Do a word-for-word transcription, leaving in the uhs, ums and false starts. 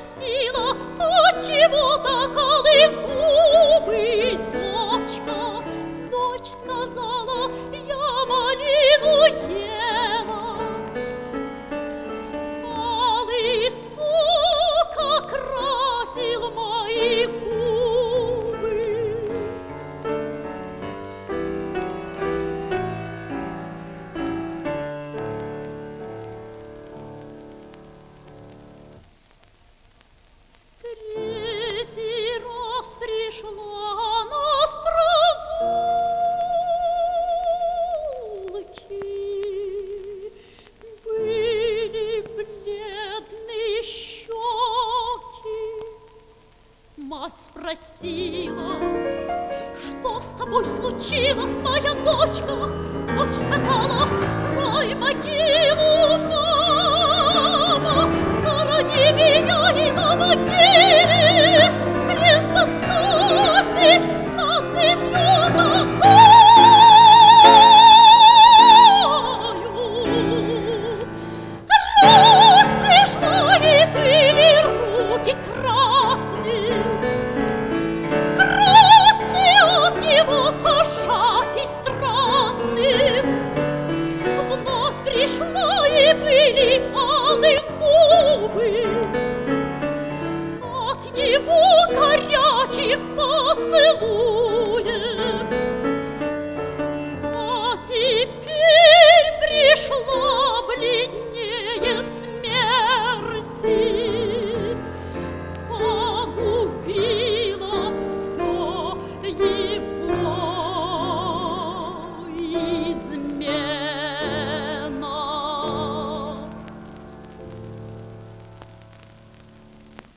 спросила, отчего так алые губы, дочка? Дочь сказала, я малину ела. Алый сок окрасил мои губы. Третий раз пришла она с прогулки. Были бледные щеки. Мать спросила, что с тобой случилось, моя дочка? Дочь сказала, рой могилу, мама, схорони меня и на могиле, крест поставь, статный святокою. Раз пришла, и были руки красные, красные от его пожатий страстных. Вновь пришла, и были алые губы от его горячих поцелуев.